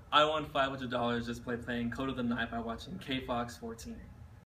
I won $500 just by playing Code of the Night by watching KFOX14.